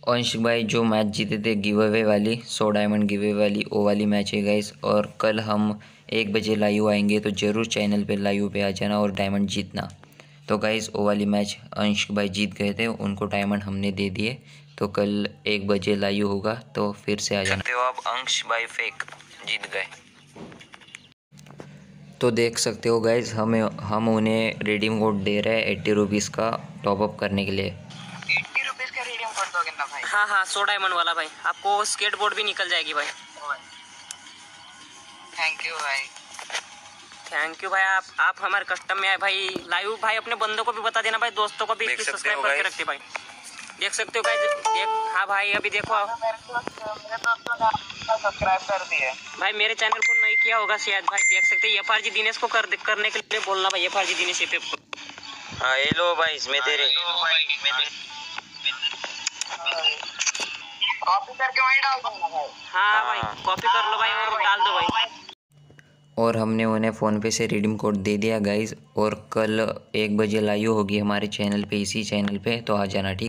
अंश भाई जो मैच जीते थे गिव अवे वाली 100 डायमंड गिव अवे वाली, वो वाली मैच है गाइस। और कल हम 1 बजे लाइव आएंगे, तो ज़रूर चैनल पे लाइव पे आ जाना और डायमंड जीतना। तो गाइस वो वाली मैच अंश भाई जीत गए थे, उनको डायमंड हमने दे दिए। तो कल 1 बजे लाइव होगा, तो फिर से आ जाना। सकते हो आप अंश भाई फेक जीत गए। तो देख सकते हो गाइज, हम उन्हें रिडीम कोड दे रहे हैं 80 रुपीज़ का टॉपअप करने के लिए। 80 रुपीज़ का रिडीम कोड दोगे ना भाई? हाँ हाँ 100 डायमंड वाला भाई, आपको स्केट बोर्ड भी निकल जाएगी भाई। थैंक यू भाई। थैंक यू भाई। आप हमारे कस्टम में आए भाई। लाइव भाई अपने बंदों को भी बता देना भाई, दोस्तों को भी सब्सक्राइब करके रखते भाई। देख सकते हो भाई। हाँ भाई अभी देखो सब्सक्राइब कर दिए भाई, मेरे चैनल को नहीं किया होगा शायद भाई। देख सकते हैं FRG दिनेश को करने के लिए बोलना भाई, FRG दिनेश पे। हाँ ये लो भाई, इसमें तेरे कॉपी करके वहीं डाल दूंगा भाई। हाँ भाई कॉपी कर लो भाई और डाल दो भाई। और हमने उन्हें फ़ोनपे से रिडीम कोड दे दिया गाइज। और कल 1 बजे लाइव होगी हमारे चैनल पे, इसी चैनल पे, तो आ जाना ठीक।